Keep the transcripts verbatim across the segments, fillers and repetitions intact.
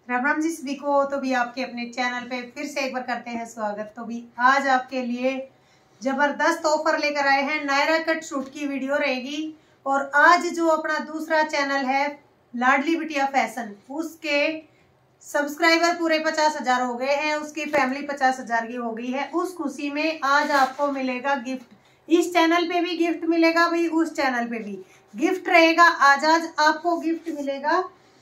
राम राम जी सभी को। तो भी आपके अपने चैनल पे फिर से एक बार करते हैं स्वागत। तो भी आज आपके लिए जबरदस्त ऑफर लेकर आए हैं। नायरा कट सूट की वीडियो रहेगी। और आज जो अपना दूसरा चैनल है लाडली बिटिया फैशन, उसके सब्सक्राइबर पूरे पचास हजार हो गए हैं, उसकी फैमिली पचास हजार की हो गई है। उस खुशी में आज आपको मिलेगा गिफ्ट। इस चैनल पे भी गिफ्ट मिलेगा भाई, उस चैनल पे भी गिफ्ट रहेगा। आज आज आपको गिफ्ट मिलेगा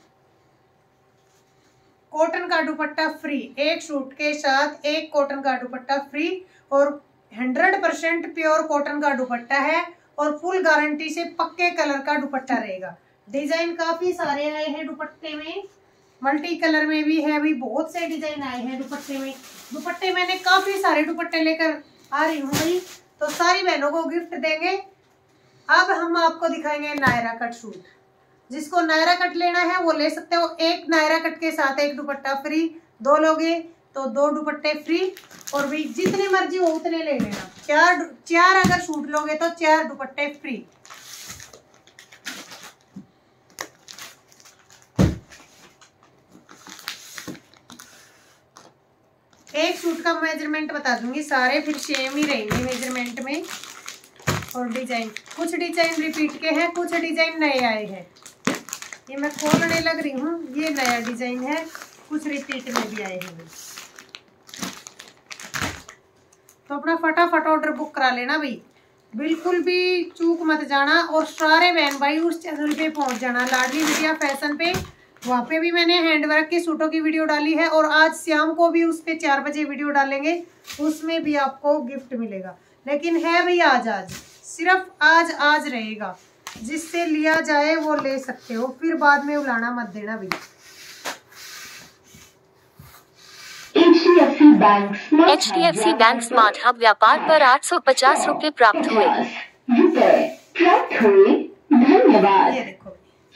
कॉटन का दुपट्टा फ्री। एक सूट के साथ एक कॉटन का दुपट्टा फ्री और हंड्रेड परसेंट प्योर कॉटन का दुपट्टा है और फुल गारंटी से पक्के कलर का दुपट्टा रहेगा। डिजाइन काफी सारे आए हैं दुपट्टे में, मल्टी कलर में भी है भी, बहुत से डिजाइन आए हैं दुपट्टे में। दुपट्टे मैंने काफी सारे दुपट्टे लेकर आ रही हूँ भाई, तो सारी बहनों को गिफ्ट देंगे। अब हम आपको दिखाएंगे नायरा कट सूट। जिसको नायरा कट लेना है वो ले सकते हो। एक नायरा कट के साथ एक दुपट्टा फ्री, दो लोगे तो दो दुपट्टे फ्री। और भी जितने मर्जी हो उतने ले लेना। चार चार अगर सूट लोगे तो चार दुपट्टे फ्री। एक सूट का मेजरमेंट बता दूंगी, सारे फिर सेम ही रहेंगे मेजरमेंट में। और डिजाइन, कुछ डिजाइन रिपीट के हैं, कुछ डिजाइन नए आए हैं। ये मैं खोलने लग रही हूँ, ये नया डिजाइन है, कुछ रिपीट में भी आए हैं। तो अपना फटाफट ऑर्डर बुक करा लेना भाई, बिल्कुल भी चूक मत जाना। और सारे बहन भाई उस चैनल पे पहुंच जाना, लाडली बिटिया फैशन पे। वहाँ पे भी मैंने हैंडवर्क के सूटों की वीडियो डाली है और आज शाम को भी उस पे चार बजे वीडियो डालेंगे, उसमें भी आपको गिफ्ट मिलेगा। लेकिन है भाई आज आज, सिर्फ आज आज रहेगा। जिससे लिया जाए वो ले सकते हो, फिर बाद में उलाना मत देना भैया। H D F C bank H D F C bank smart hub Vyapar पर आठ सौ पचास रूपए प्राप्त हुए प्राप्त हुए धन्यवाद। ये देखो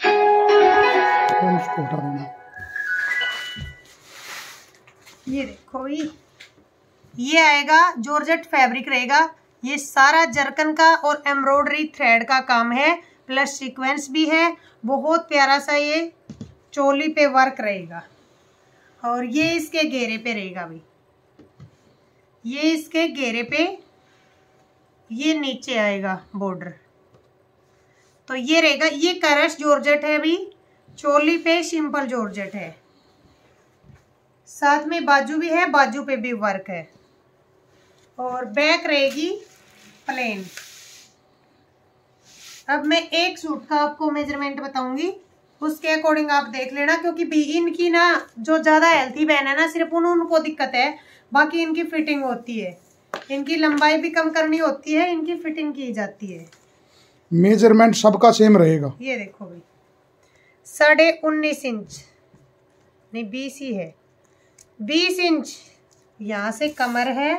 ये देखो भाई, ये आएगा जॉर्जेट फैब्रिक रहेगा। ये सारा जरकन का और एम्ब्रॉयडरी थ्रेड का काम है, प्लस सीक्वेंस भी है। बहुत प्यारा सा ये चोली पे वर्क रहेगा। और ये इसके घेरे पे रहेगा भाई, ये इसके घेरे पे ये नीचे आएगा बॉर्डर। तो ये रहेगा, ये करश जॉर्जेट है भी, चोली पे सिंपल जॉर्जेट है। साथ में बाजू भी है, बाजू पे भी वर्क है। और बैक रहेगी प्लेन। अब मैं एक सूट का आपको मेजरमेंट बताऊंगी, उसके अकॉर्डिंग आप देख लेना। क्योंकि भी इनकी ना जो ज्यादा हेल्थी बहन है ना, सिर्फ उन उनको दिक्कत है, बाकी इनकी फिटिंग होती है। इनकी लंबाई भी कम करनी होती है, इनकी फिटिंग की जाती है। मेजरमेंट सबका सेम रहेगा। ये देखो भाई, साढ़े उन्नीस इंच नहीं बीस ही है, बीस इंच यहाँ से कमर है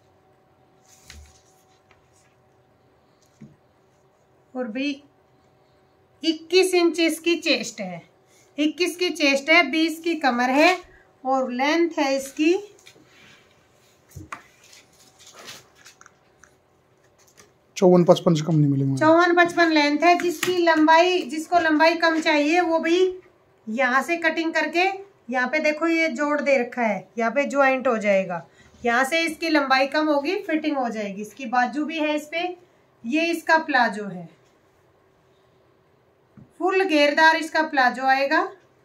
और भी इक्कीस इंच इसकी चेस्ट है। इक्कीस की चेस्ट है, बीस की कमर है और लेंथ है इसकी चौवन पचपन से कम नहीं मिलेंगे। चौवन पचपन लेंथ है। जिसकी लंबाई, जिसको लंबाई कम चाहिए वो भी यहाँ से कटिंग करके, यहाँ पे देखो ये जोड़ दे रखा है, यहाँ पे ज्वाइंट हो जाएगा। यहाँ से इसकी लंबाई कम होगी, फिटिंग हो जाएगी। इसकी बाजू भी है इस पे। ये इसका प्लाजो है, फुल घेरदार इसका प्लाजो आएगा।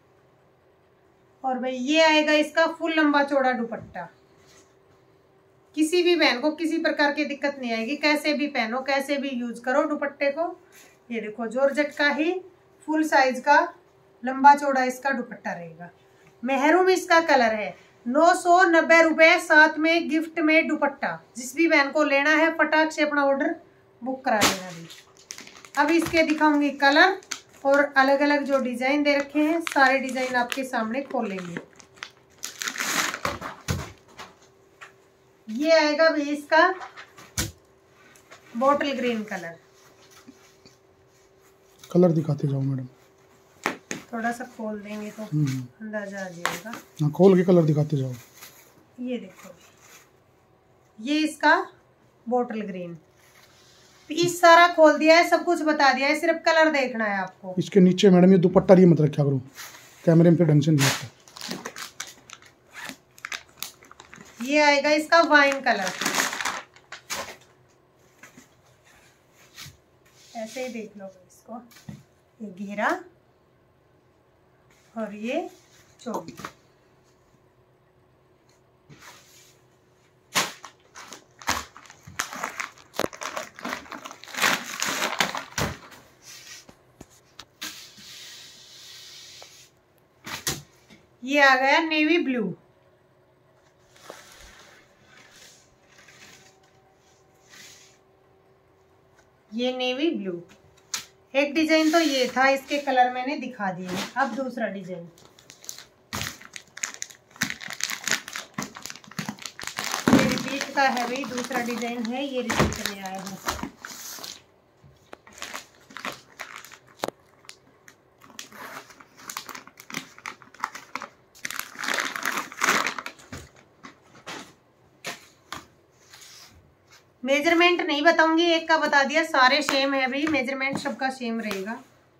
और भाई ये आएगा इसका फुल लंबा चौड़ा दुपट्टा। किसी भी बहन को किसी प्रकार की दिक्कत नहीं आएगी, कैसे भी पहनो, कैसे भी यूज करो दुपट्टे को। ये देखो जॉर्जेट का ही फुल साइज का लंबा चौड़ा इसका दुपट्टा रहेगा। मेहरून इसका कलर है। नौ सौ नब्बे रुपए, साथ में गिफ्ट में दुपट्टा। जिस भी बहन को लेना है फटाक से अपना ऑर्डर बुक करा लेना भी। अब इसके दिखाऊंगी कलर और अलग अलग जो डिजाइन दे रखे हैं, सारे डिजाइन आपके सामने खोलेंगे। ये आएगा भी इसका बॉटल ग्रीन कलर। कलर दिखाते जाओ मैडम, थोड़ा सा खोल देंगे तो अंदाजा आ जाएगा। हाँ, खोल के कलर दिखाते जाओ। ये देखो, ये इसका बॉटल ग्रीन। इस सारा खोल दिया है, सब कुछ बता दिया है, सिर्फ कलर देखना है आपको। इसके नीचे मैडम ये दुपट्टा ये मत रखा करो, कैमरे में ढंग से नहीं आता। ये आएगा इसका वाइन कलर, ऐसे ही देख लो इसको, ये घेरा और ये चोली। ये आ गया नेवी ब्लू। ये नेवी ब्लू। एक डिजाइन तो ये था, इसके कलर मैंने दिखा दिए। अब दूसरा डिजाइन, ये रिपीट का है भाई, दूसरा डिजाइन है, ये रिपीट में आया है। मेजरमेंट नहीं बताऊंगी, एक का बता दिया, सारे सेम है भाई, मेजरमेंट सबका सेम रहेगा।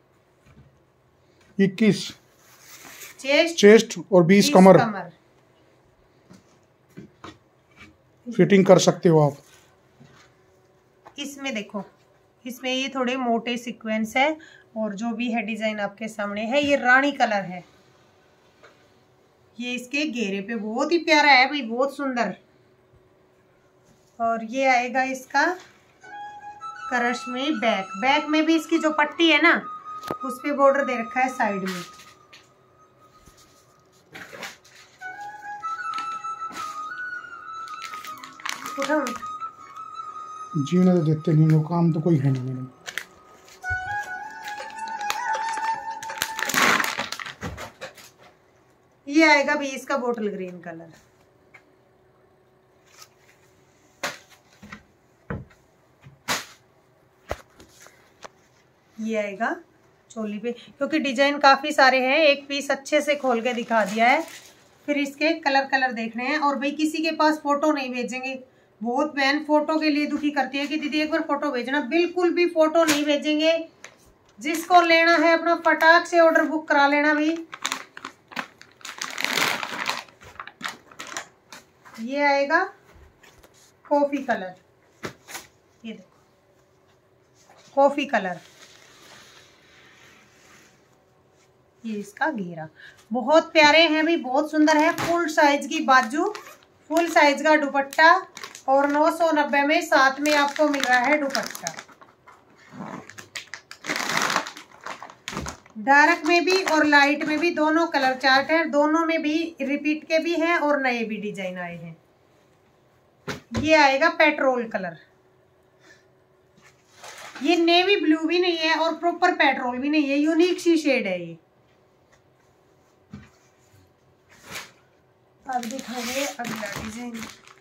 इक्कीस चेस्ट चेस्ट और बीस कमर, कमर। फिटिंग कर सकते हो आप। इसमें देखो, इसमें ये थोड़े मोटे सीक्वेंस है और जो भी है डिजाइन आपके सामने है, ये रानी कलर है। ये इसके घेरे पे बहुत ही प्यारा है भाई, बहुत सुंदर। और ये आएगा इसका करश में बैक। बैक में भी इसकी जो पट्टी है ना, उस पे बॉर्डर दे रखा है साइड में। उठाओ, जीने तो देते नहीं हो, काम तो कोई है नहीं मैडम। ये आएगा भी इसका बोटल ग्रीन कलर। ये आएगा चोली पे, क्योंकि डिजाइन काफी सारे हैं, एक पीस अच्छे से खोल के दिखा दिया है। फिर इसके कलर कलर देखने हैं। और भाई किसी के पास फोटो नहीं भेजेंगे, बहुत बहन फोटो के लिए दुखी करती है कि दीदी एक बार फोटो भेजना, बिल्कुल भी फोटो नहीं भेजेंगे। जिसको लेना है अपना फटाक से ऑर्डर बुक करा लेना भाई। ये आएगा कॉफी कलर, ये देखो कॉफी कलर। ये इसका घेरा बहुत प्यारे हैं भी, बहुत सुंदर है। फुल साइज की बाजू, फुल साइज का दुपट्टा और नौ सौ नब्बे में साथ में आपको मिल रहा है दुपट्टा। डार्क में भी और लाइट में भी दोनों कलर चार्ट है, दोनों में भी रिपीट के भी हैं और नए भी डिजाइन आए हैं। ये आएगा पेट्रोल कलर। ये नेवी ब्लू भी नहीं है और प्रॉपर पेट्रोल भी नहीं है, यूनिक सी शेड है ये। अब दिखाएंगे अगला डिजाइन।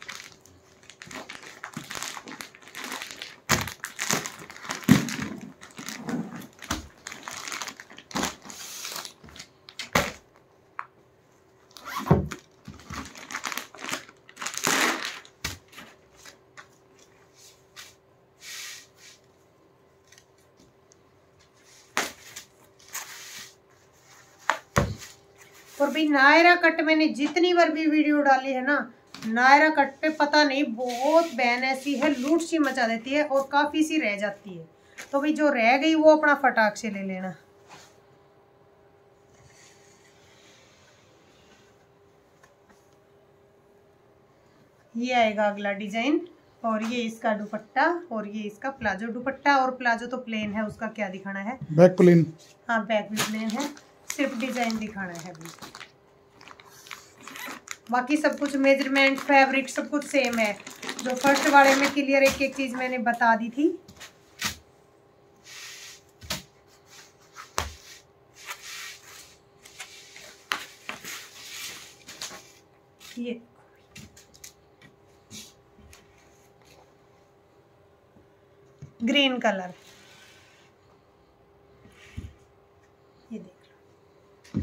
और भाई नायरा कट मैंने जितनी बार भी वीडियो डाली है ना, नायरा कट पे पता नहीं बहुत बहन ऐसी है, लूट सी मचा देती है और काफी सी रह जाती है। तो भाई जो रह गई वो अपना फटाक से ले लेना। ये आएगा अगला डिजाइन और ये इसका दुपट्टा और ये इसका प्लाजो। दुपट्टा और प्लाजो तो प्लेन है, उसका क्या दिखाना है? Back plain. हाँ बैक भी प्लेन है, सिर्फ डिजाइन दिखाना है अभी। बाकी सब कुछ मेजरमेंट फैब्रिक सब कुछ सेम है। जो फर्स्ट वाले में क्लियर एक एक चीज मैंने बता दी थी। ये ग्रीन कलर, ये देख लो।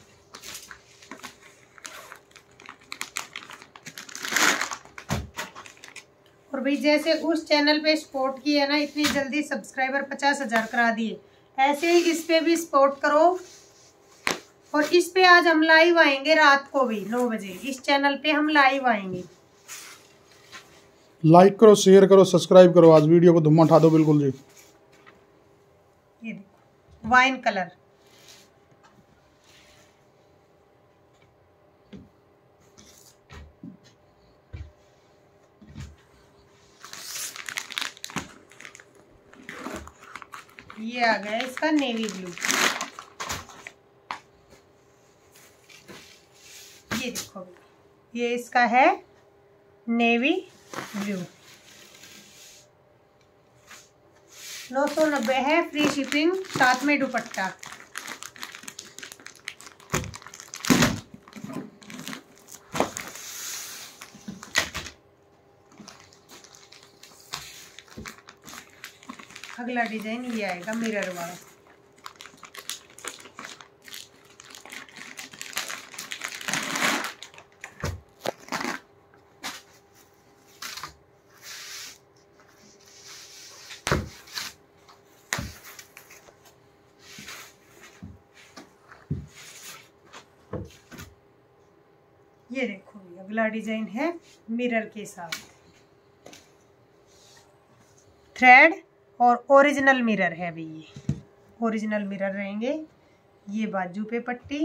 और भाई जैसे उस चैनल पे सपोर्ट किया है ना, इतनी जल्दी सब्सक्राइबर पचास हजार करा दिए, ऐसे ही इस पे भी सपोर्ट करो। और इस पे आज हम लाइव आएंगे रात को भी नौ बजे, इस चैनल पे हम लाइव आएंगे। लाइक करो, शेयर करो, सब्सक्राइब करो। आज वीडियो को धुम्मा उठा दो बिल्कुल जी। ये देखो वाइन कलर, ये आ गया इसका नेवी ब्लू। ये देखो ये इसका है नेवी ब्लू। नौ सौ नब्बे है, फ्री शिपिंग, साथ में दुपट्टा। अगला डिजाइन ये आएगा मिरर वाला। ये देखो अगला डिजाइन है मिरर के साथ, थ्रेड और ओरिजिनल मिरर है भी। ये ओरिजिनल मिरर रहेंगे। ये बाजू पे पट्टी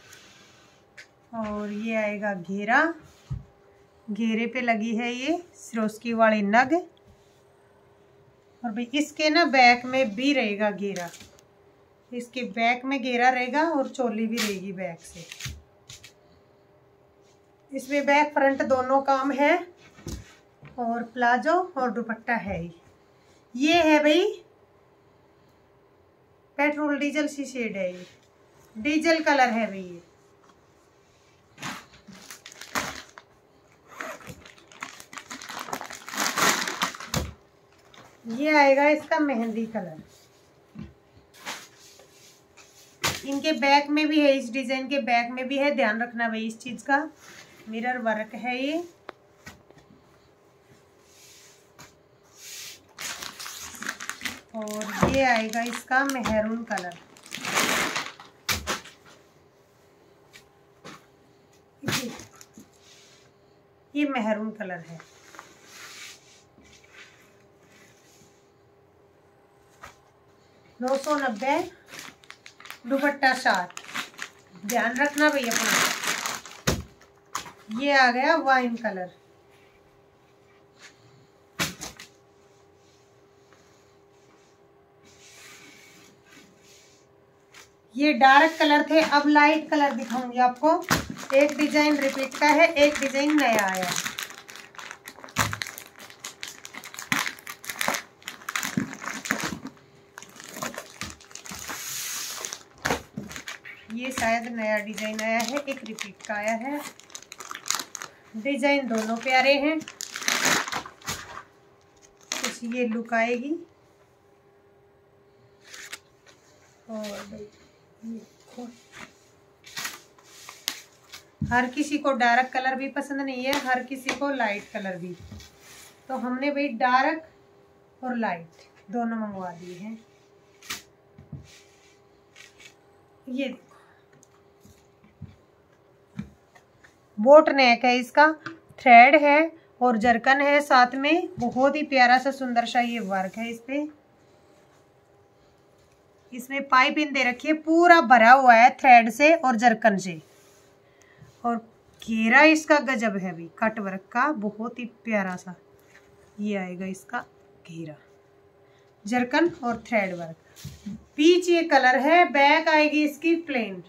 और ये आएगा घेरा, घेरे पे लगी है ये सिरोस्की वाली नग। और भाई इसके ना बैक में भी रहेगा घेरा, इसके बैक में घेरा रहेगा और चोली भी रहेगी बैक से। इसमें बैक फ्रंट दोनों काम है और प्लाजो और दुपट्टा है ही। ये है भाई पेट्रोल डीजल सी शेड है, ये डीजल कलर है भाई। ये ये आएगा इसका मेहंदी कलर। इनके बैक में भी है, इस डिजाइन के बैक में भी है, ध्यान रखना भाई इस चीज का। मिरर वर्क है ये। और ये आएगा इसका मेहरून कलर। ये मेहरून कलर है। नौ सौ नब्बे, दुपट्टा साथ। ध्यान रखना भाई अपना। ये आ गया वाइन कलर। ये डार्क कलर थे, अब लाइट कलर दिखाऊंगी आपको। एक डिजाइन रिपीट का है, एक डिजाइन नया आया है। ये शायद नया डिजाइन आया है, एक रिपीट का आया है। डिजाइन दोनों प्यारे हैं। कुछ ये लुक आएगी। और हर किसी को डार्क कलर भी पसंद नहीं है, हर किसी को लाइट कलर भी। तो हमने भाई डार्क और लाइट दोनों मंगवा दिए हैं। ये देखो बोट नेक है, इसका थ्रेड है और जरकन है साथ में। बहुत ही प्यारा सा सुंदर सा ये वर्क है इस पे। इसमें पाइपिंग दे रखी है, पूरा भरा हुआ है थ्रेड से और जरकन से। और घेरा इसका गजब है भी, कट वर्क का, बहुत ही प्यारा सा ये आएगा इसका घेरा, जरकन और थ्रेड वर्क। पीच ये कलर है, बैक आएगी इसकी प्लेन।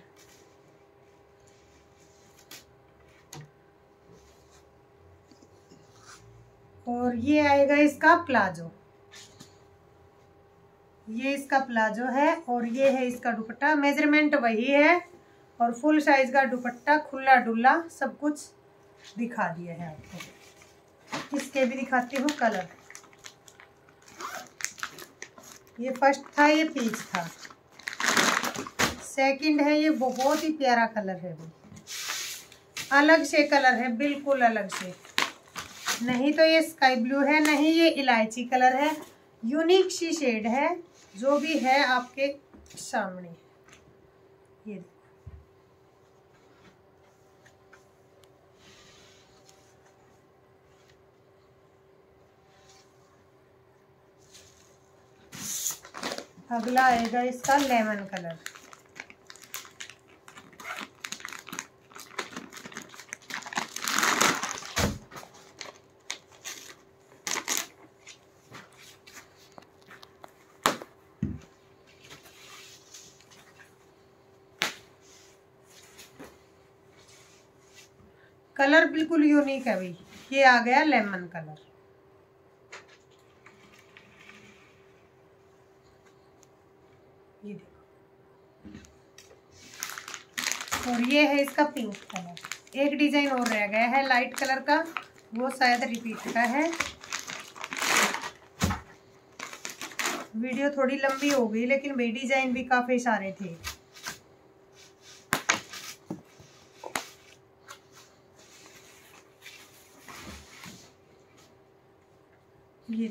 और ये आएगा इसका प्लाजो। ये इसका प्लाजो है और ये है इसका दुपट्टा। मेजरमेंट वही है और फुल साइज का दुपट्टा, खुला डुल्ला सब कुछ दिखा दिया है आपको। इसके भी दिखाती हूँ कलर। ये फर्स्ट था, ये पीच था। सेकंड है, ये बहुत ही प्यारा कलर है, वो अलग से कलर है, बिल्कुल अलग से। नहीं तो ये स्काई ब्लू है, नहीं ये इलायची कलर है। यूनिक सी शेड है, जो भी है आपके सामने। ये अगला आएगा इसका लेमन कलर। कलर बिल्कुल यूनिक है भाई, ये आ गया लेमन कलर। ये देखो, और ये है इसका पिंक कलर। एक डिजाइन और रह गया है लाइट कलर का, वो शायद रिपीट का है। वीडियो थोड़ी लंबी हो गई, लेकिन भाई डिजाइन भी काफी सारे थे। ये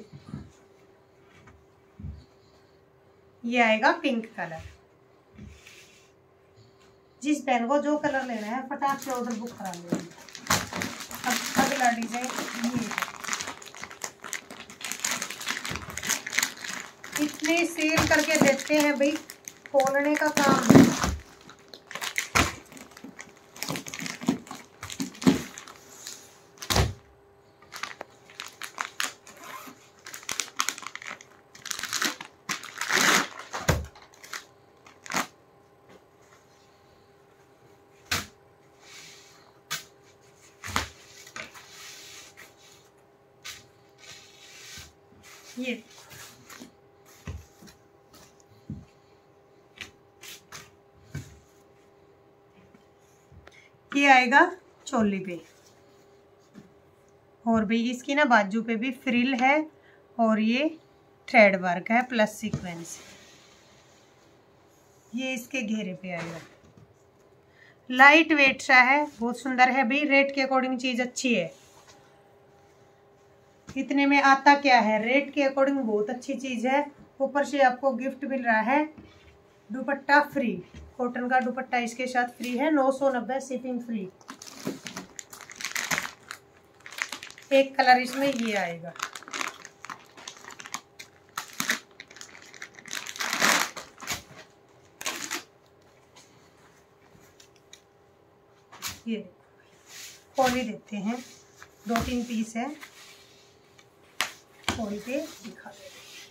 ये आएगा पिंक कलर। जिस पेन को जो कलर लेना है फटाक से ऑर्डर बुक करा लेंगे। अब अगला डिजाइन ये इतने सेल करके देते हैं भाई, खोलने का काम नहीं। ये ये आएगा चोली पे, और भी इसकी ना बाजू पे भी फ्रिल है, और ये थ्रेड वर्क है प्लस सीक्वेंस। ये इसके घेरे पे आएगा। लाइट वेट सा है, बहुत सुंदर है भाई। रेट के अकॉर्डिंग चीज अच्छी है। इतने में आता क्या है, रेट के अकॉर्डिंग बहुत अच्छी चीज है। ऊपर से आपको गिफ्ट मिल रहा है, दुपट्टा फ्री, कॉटन का दुपट्टा इसके साथ फ्री है। नौ सौ नब्बे शिपिंग फ्री। एक कलर इसमें ये आएगा। ये देखो, खोल ही देते हैं, दो तीन पीस है, खोल के दिखा देते।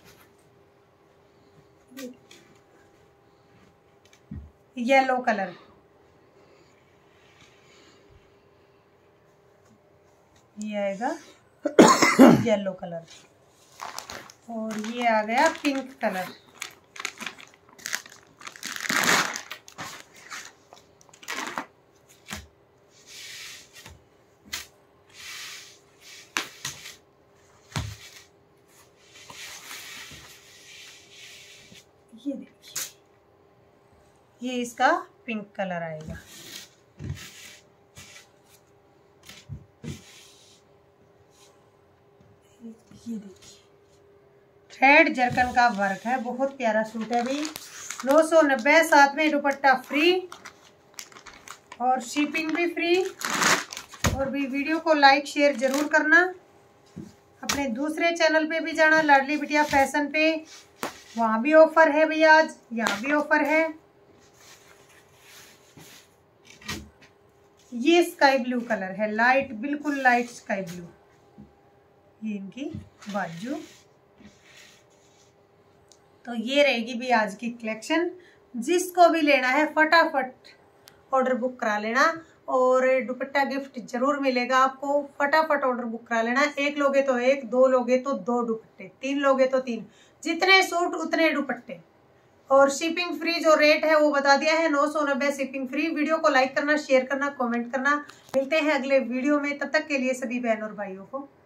येलो कलर, ये आएगा येलो कलर, और ये आ गया पिंक कलर। ये देखिए, ये इसका पिंक कलर आएगा। ये देखिए, थ्रेड जरकन का वर्क है, बहुत प्यारा सूट है भाई। नौ सौ नब्बे, साथ में दुपट्टा फ्री और शिपिंग भी फ्री। और भी वीडियो को लाइक शेयर जरूर करना। अपने दूसरे चैनल पे भी जाना, लाडली बिटिया फैशन पे, वहां भी ऑफर है भैया, आज यहाँ भी ऑफर है। ये स्काई ब्लू कलर है, लाइट, बिल्कुल लाइट स्काई ब्लू। ये इनकी बाजू। तो ये रहेगी भी आज की कलेक्शन। जिसको भी लेना है फटाफट ऑर्डर बुक करा लेना, और दुपट्टा गिफ्ट जरूर मिलेगा आपको। फटाफट ऑर्डर बुक करा लेना। एक लोगे तो एक, दो लोगे तो दो दुपट्टे, तीन लोगे तो तीन, जितने सूट उतने दुपट्टे। और शिपिंग फ्री जो रेट है वो बता दिया है, नौ सौ नब्बे शिपिंग फ्री। वीडियो को लाइक करना, शेयर करना, कमेंट करना। मिलते हैं अगले वीडियो में, तब तक के लिए सभी बहन और भाइयों को